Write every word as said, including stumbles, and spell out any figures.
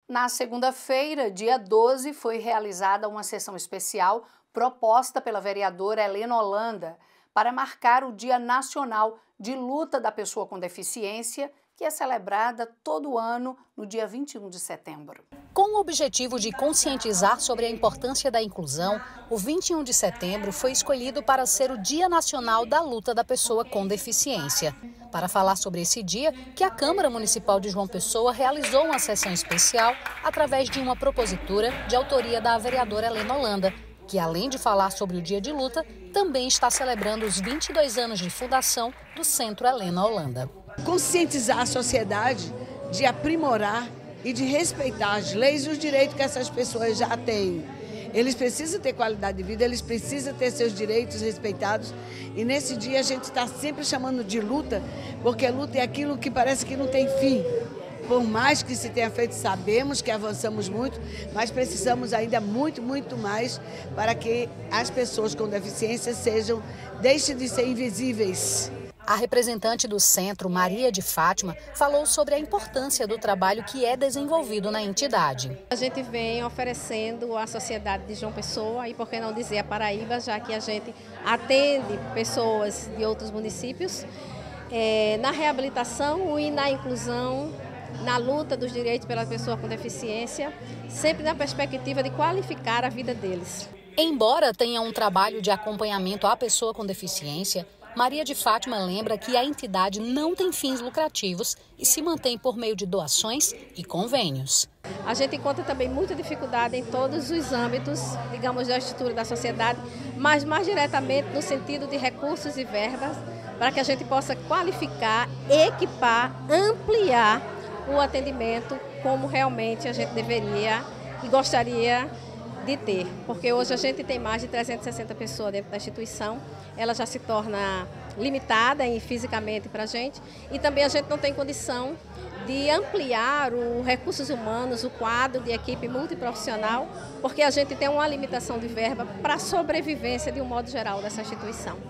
Na segunda-feira, dia doze, foi realizada uma sessão especial proposta pela vereadora Helena Holanda para marcar o Dia Nacional de Luta da Pessoa com Deficiência, que é celebrada todo ano no dia vinte e um de setembro. Com o objetivo de conscientizar sobre a importância da inclusão, o vinte e um de setembro foi escolhido para ser o Dia Nacional da Luta da Pessoa com Deficiência. Para falar sobre esse dia, que a Câmara Municipal de João Pessoa realizou uma sessão especial através de uma propositura de autoria da vereadora Helena Holanda, que além de falar sobre o dia de luta, também está celebrando os vinte e dois anos de fundação do Centro Helena Holanda. Conscientizar a sociedade de aprimorar e de respeitar as leis e os direitos que essas pessoas já têm. Eles precisam ter qualidade de vida, eles precisam ter seus direitos respeitados. E nesse dia a gente está sempre chamando de luta, porque a luta é aquilo que parece que não tem fim. Por mais que se tenha feito, sabemos que avançamos muito, mas precisamos ainda muito, muito mais para que as pessoas com deficiência sejam, deixem de ser invisíveis. A representante do centro, Maria de Fátima, falou sobre a importância do trabalho que é desenvolvido na entidade. A gente vem oferecendo à sociedade de João Pessoa, e por que não dizer a Paraíba, já que a gente atende pessoas de outros municípios, é, na reabilitação e na inclusão, na luta dos direitos pela pessoa com deficiência, sempre na perspectiva de qualificar a vida deles. Embora tenha um trabalho de acompanhamento à pessoa com deficiência, Maria de Fátima lembra que a entidade não tem fins lucrativos e se mantém por meio de doações e convênios. A gente encontra também muita dificuldade em todos os âmbitos, digamos, da estrutura da sociedade, mas mais diretamente no sentido de recursos e verbas, para que a gente possa qualificar, equipar, ampliar o atendimento como realmente a gente deveria e gostaria de ter, porque hoje a gente tem mais de trezentas e sessenta pessoas dentro da instituição, ela já se torna limitada em, fisicamente para a gente, e também a gente não tem condição de ampliar os recursos humanos, o quadro de equipe multiprofissional, porque a gente tem uma limitação de verba para a sobrevivência de um modo geral dessa instituição.